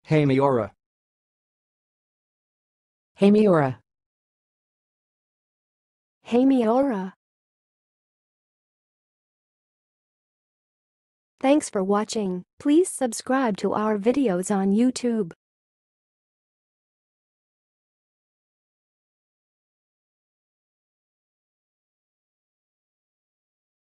hamiora, hamiora, hamiora. Thanks for watching. Please subscribe to our videos on YouTube.